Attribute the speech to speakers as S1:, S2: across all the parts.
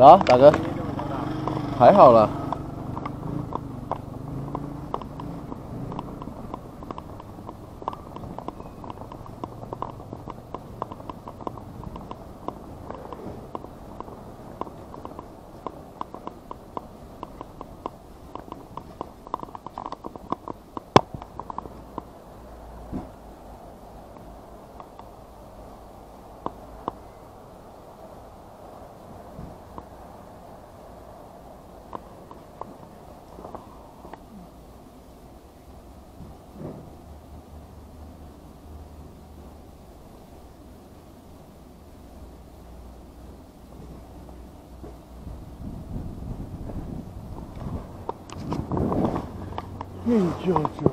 S1: 啊，大哥，还好啦。舅舅。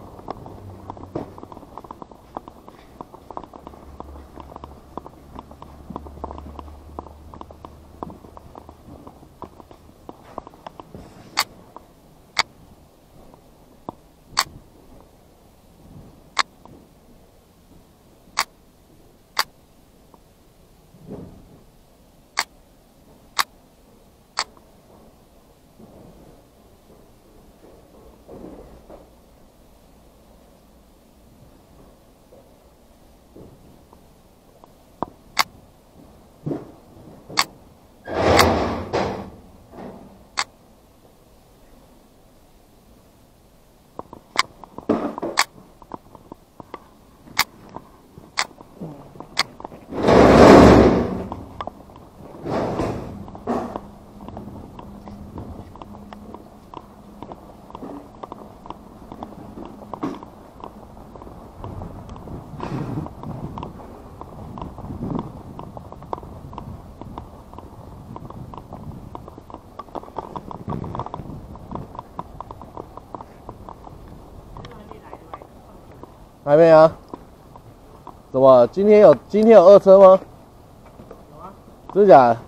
S1: 还没啊？怎么？今天有二车吗？有啊。真的假的？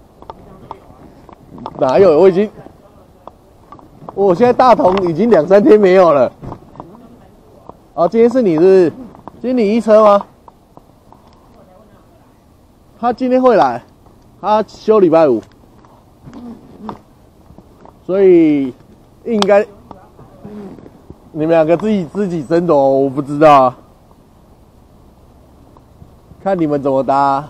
S1: 哪有？我现在大同已经2、3天没有了。哦，今天是你是不是？今天你一车吗？他今天会来，他休礼拜5，所以应该。你们2个自己争夺，我不知道啊，看你们怎么搭。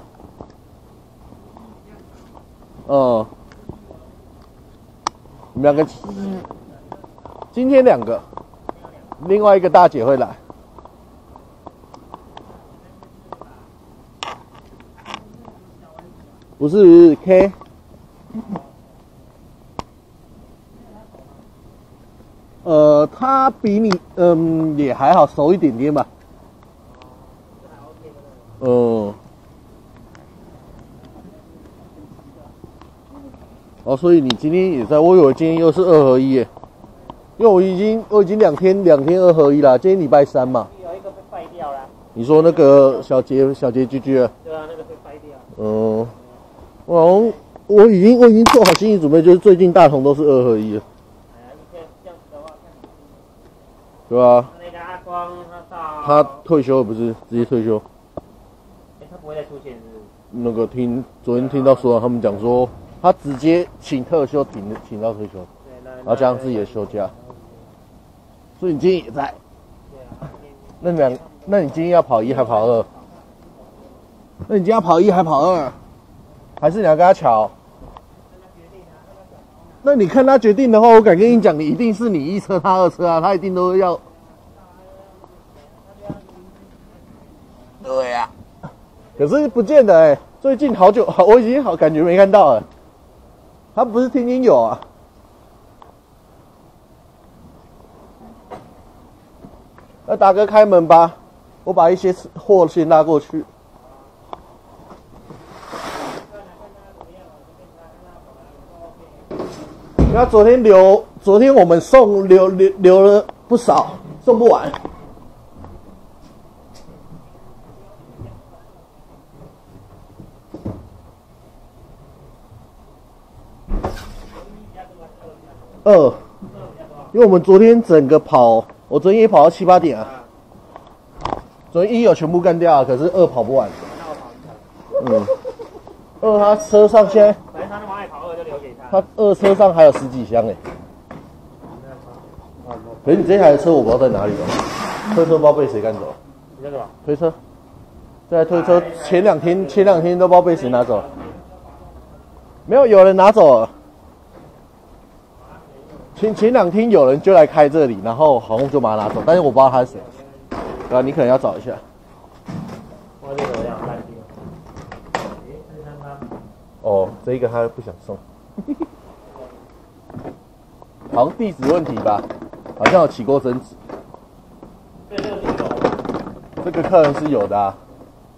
S1: 你们2个今天2个，另外一个大姐会来。不是 K。他比你也还好，熟一点点吧。所以你今天也在，我以为今天又是2合1耶，因为我已经2天2合1啦，今天礼拜3嘛。有一个被掰掉了。你说那个小杰居居啊？对啊，那个被掰掉。我已经做好心理准备，就是最近大同都是2合1了。对啊，那个阿光他退休了不是直接退休？他不会再出现是不是？那个昨天听到说他们讲说他直接请特休请到退休，然后加上自己的休假，所以你今天也在。对啊。那你今天要跑1还跑2？那你今天要跑1还跑2？还是你要跟他瞧？那你看他决定的话，我敢跟你讲，你一定是你1车他2车啊，他一定都要。对呀。可是不见得最近好久，我已经感觉没看到了。他不是天天有啊。那大哥开门吧，我把一些货先拉过去。那昨天我们送留了不少，送不完。因为我们昨天整个我昨天也跑到7、8点啊。昨天1有全部干掉，可是2跑不完。2他车上现在。反正他那么爱跑2 他二车上还有10几箱哎。可是你这台车我不知道在哪里了，推车不知道被谁赶走。
S2: 你在干嘛？
S1: 推车，这台推车前两天都不知道被谁拿走。没有人拿走了。前2天有人就来开这里，然后好像就把它拿走，但是我不知道他是谁。对啊，你可能要找一下。
S2: 外面有辆烂地。
S1: 哦，这一个他不想送。好像地址问题吧，好像有起过争执。
S2: 对，这个是有。
S1: 这个客人是有的啊。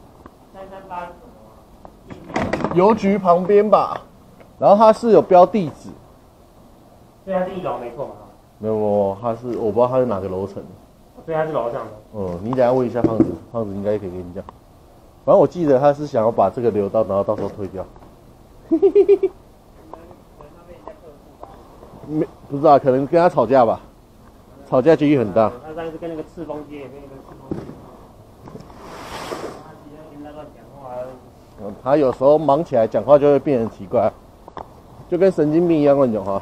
S1: 邮局旁边吧，然后他是有标地址。
S2: 所以他是1楼没错嘛？
S1: 没有，他是我不知道他是哪个楼层。
S2: 所以他是楼上的。
S1: 你等一下问一下胖子，胖子应该可以跟你讲。反正我记得他是想要把这个留到，然后到时候退掉。不知道，可能跟他吵架吧，吵架几率很大。
S2: 他上次跟那个赤峰街也跟那个赤峰街，他乱讲话。
S1: 他有时候忙起来讲话就会变得奇怪，就跟神经病一样乱讲话。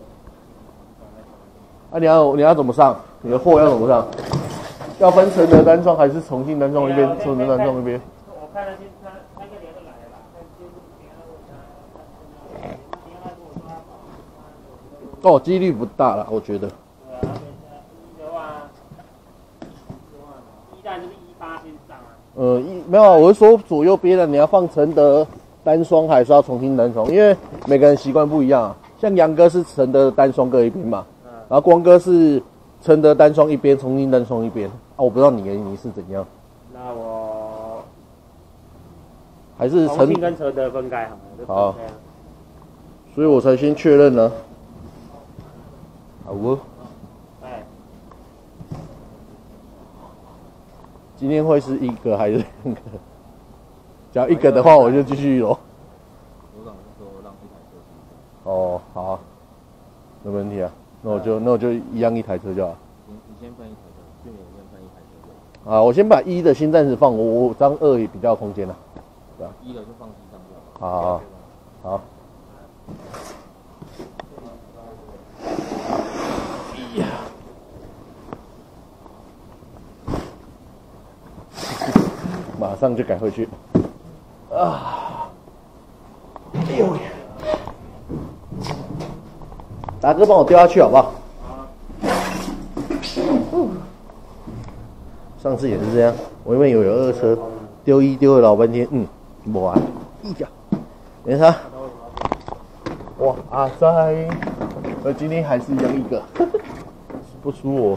S1: 啊，你要怎么上？你的货要怎么上？要分承德单双还是重庆单双一边？承德单双一边？
S2: 我看了他应该连着来了。
S1: 哦，几率不大了，我觉得。
S2: 对啊，一的话，1站就是18先上啊。
S1: 没有，我是说左右边的，你要放承德单双还是要重庆单双？因为每个人习惯不一样啊。像杨哥是承德单双各一边嘛，然后光哥是承德单双一边，重庆单双一边。啊，我不知道你是怎样。
S2: 那我
S1: 还是
S2: 重庆跟承德分开好了。好。
S1: 所以我才先确认呢。好哦。
S2: 哎。
S1: 今天会是1个还是2个？只要1个的话，我就继续咯。
S3: 组长说让1台车。
S1: 哦，好啊，没问题啊。那我就一样1台车就好。
S3: 你先分1台车，去年先分1台车就
S1: 好。啊，我先把1的先暂时放，我张2也比较有空间了。对啊。
S3: 1的就放机上就
S1: 好。好。马上就改回去。啊！哎呦！达哥帮我丢下去好不好？上次也是这样，我因为有2车，丢了老半天，没啊，没啥。哇，阿塞，今天还是一样1个，不输我。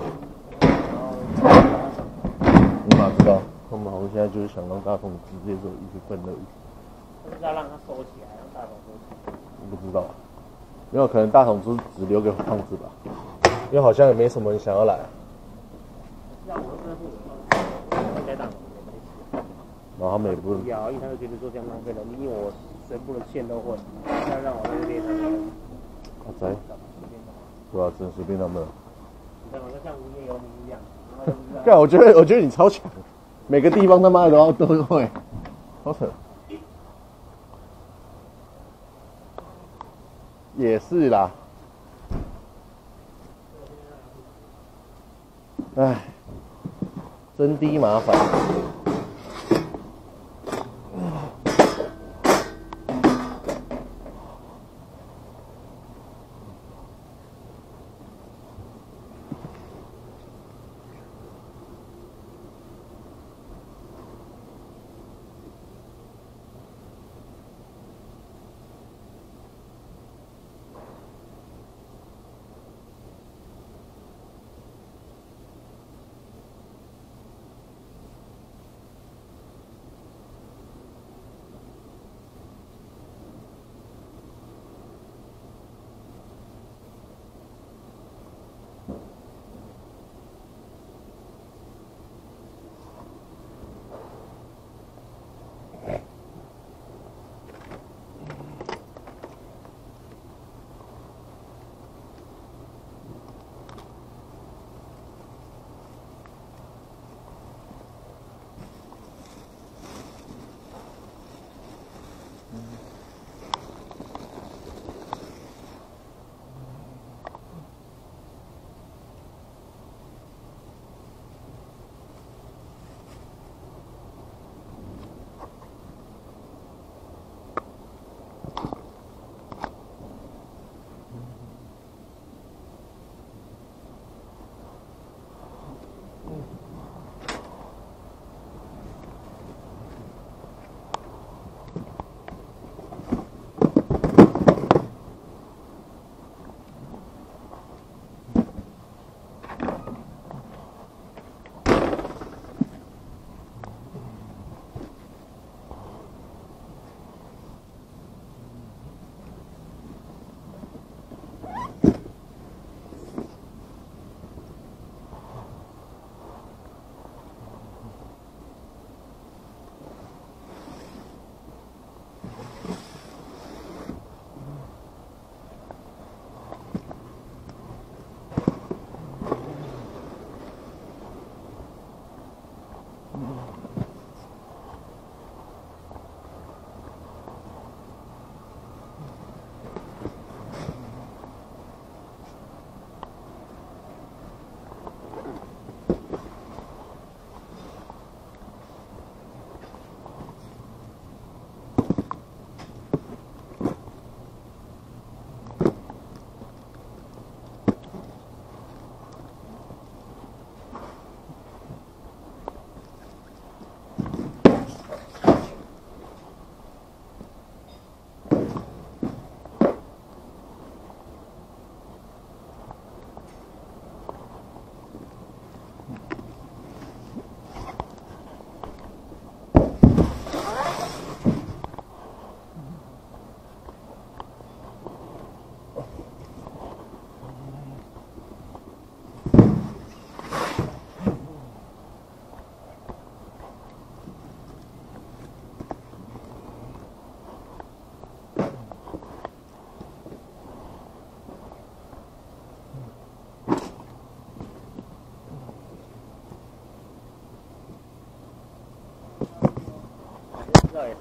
S1: 你哪知道？他们好像现在就是想让大同直接就一直分了。
S2: 不知道让他收起来，让大同收起来。
S1: 我不知道，没有可能大同只留给胖子吧，因为好像也没什么人想要来。
S2: 让我跟他应该大同
S1: 然后他们也不
S2: 要，因为他就觉得说这样浪费了，因为我全部的线都混，要让我在这边。
S1: 阿仔，对啊，只能随便他们。
S2: 你看，就像无业游民一样。
S1: 干，我觉得你超强，每个地方他妈的都会，好扯。也是啦，唉，真的麻烦。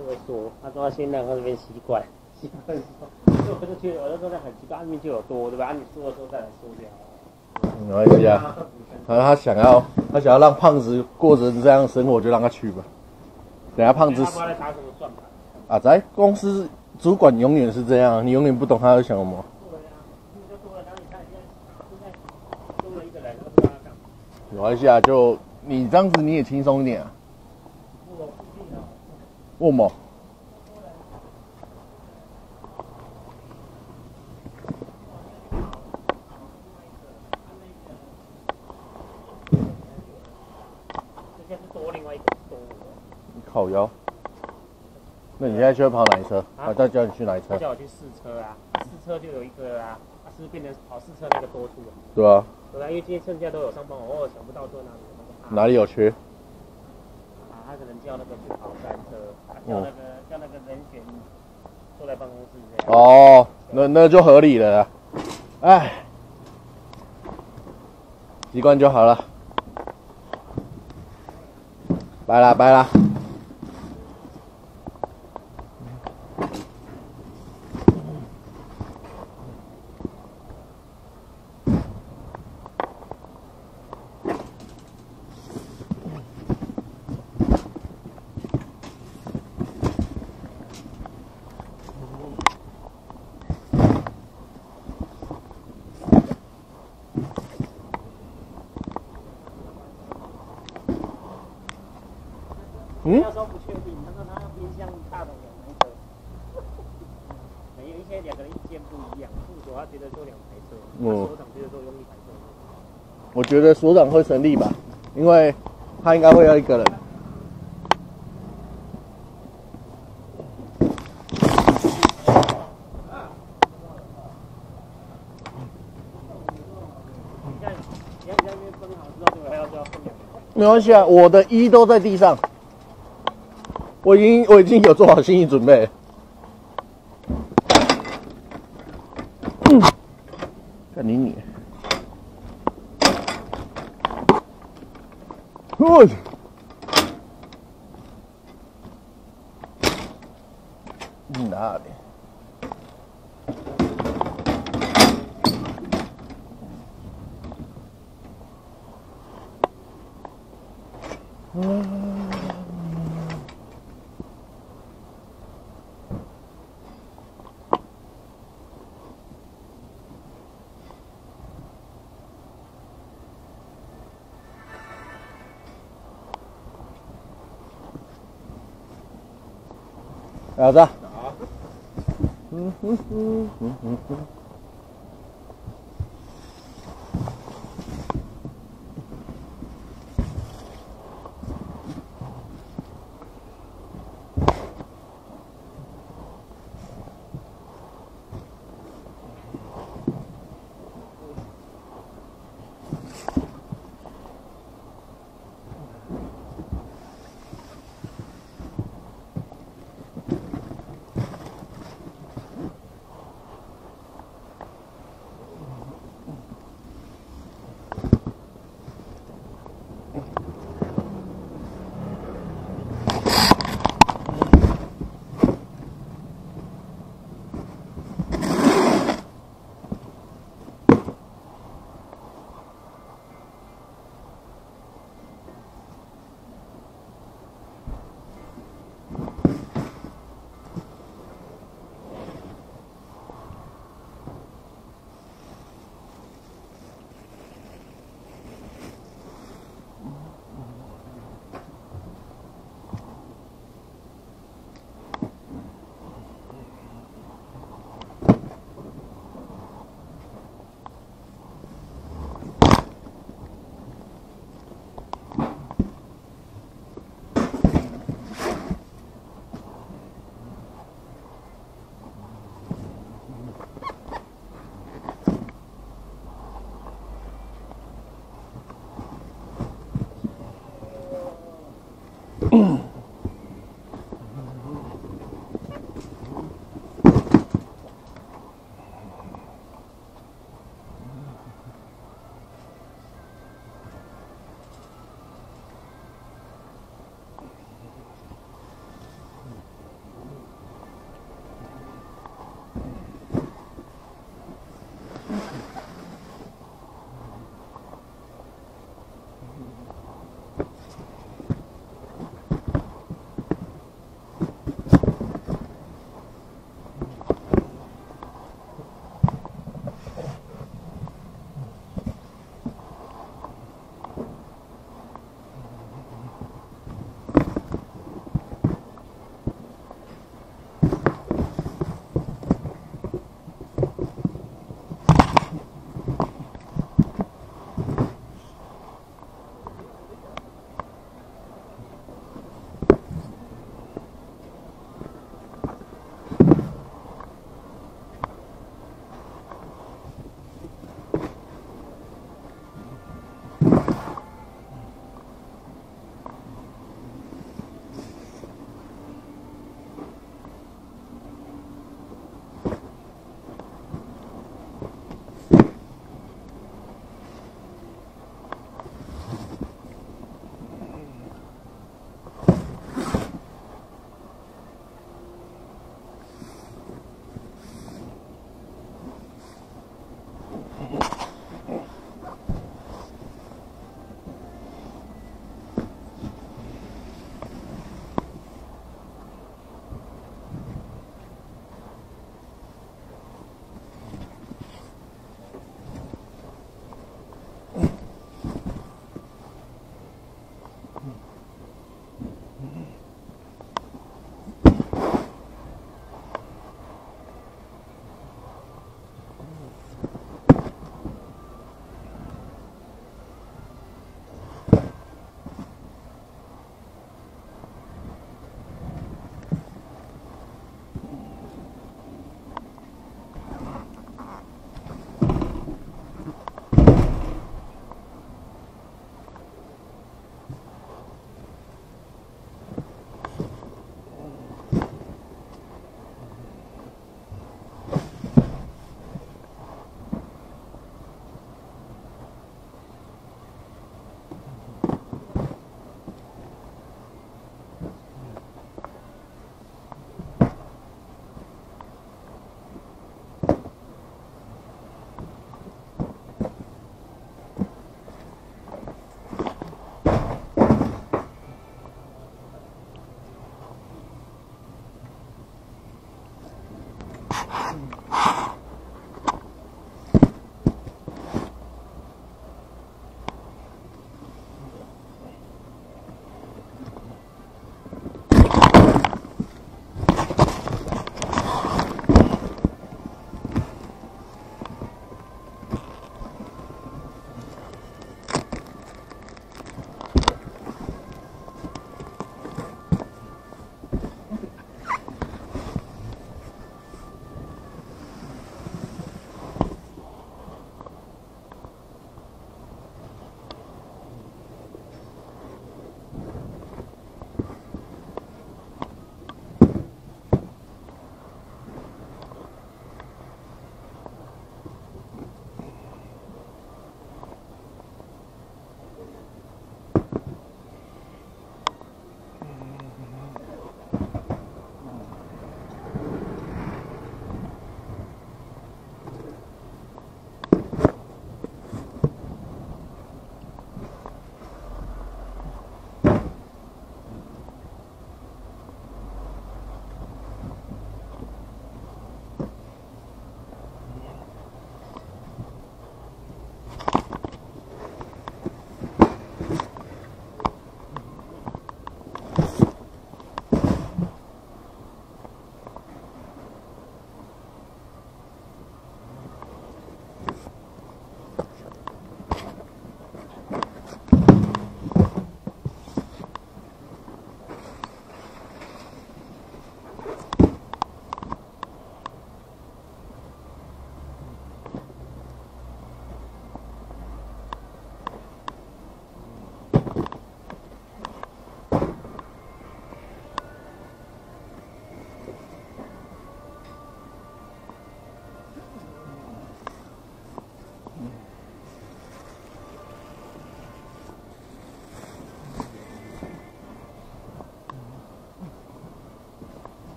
S2: 是会说，他说他先让他这边习惯，所以我就觉得我那时候很奇怪，按面就有多，对吧？按你说的时候再来说就好。
S1: 没关系啊，他想要让胖子过着这样的生活，就让他去吧。等下胖子
S2: 他不知道在打什么算盘。
S1: 啊，在公司主管永远是这样，你永远不懂他在想什么。
S2: 对啊，就多了，然后你看现在多了一个人，都不知道他干嘛。
S1: 没关系啊，就你这样子你也轻松一点啊。为什么？
S2: 这是多另外一个多。
S1: 靠腰。那你现在去跑哪一车？他叫你去哪一车？
S2: 他叫我去试车啊，试车就有一个啊，他是不是变成跑试车那个多出了？
S1: 对啊。
S2: 对啊，因为今天剩下都有上班，我偶尔想不到说哪里有那个。
S1: 哪里有缺？
S2: 啊，他可能叫那个去跑山车，叫那个人选坐在办公室这样。
S1: 哦，那就合理了啦。哎，习惯就好了。拜啦拜啦。
S2: 那时候不确定，他说他冰箱大的有那个，有一些两个人意见不一样，副所他觉得说2台车，所长觉得说用1台车。
S1: 我觉得所长会成立吧，因为他应该会要一个人。没关系啊，我的衣都在地上，我已经有做好心理准备了。看你，哪里？小子。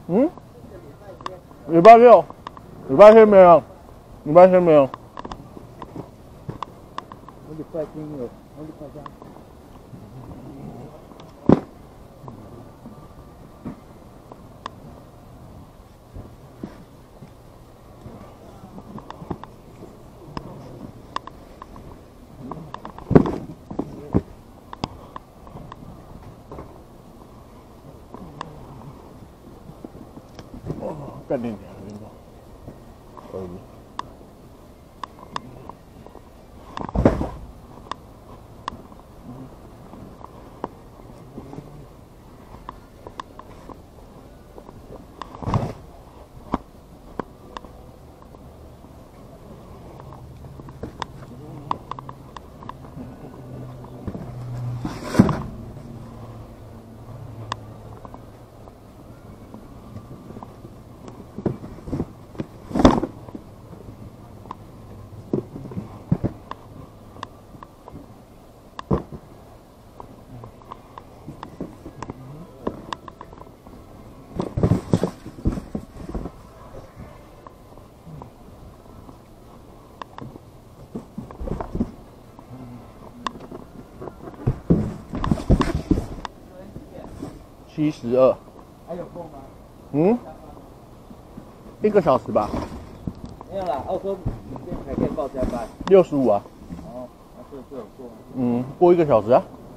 S1: 嗯？礼拜六，礼拜天没有，礼拜天没有。
S3: 我礼拜天有，我礼拜天。
S1: 干你娘！而已。72。
S3: 还有空吗？
S1: 嗯，1个小时吧。
S3: 没有啦，我说明天才可以报加班。
S1: 65啊。
S3: 哦，那这有过吗？
S1: 嗯，过1个小时啊。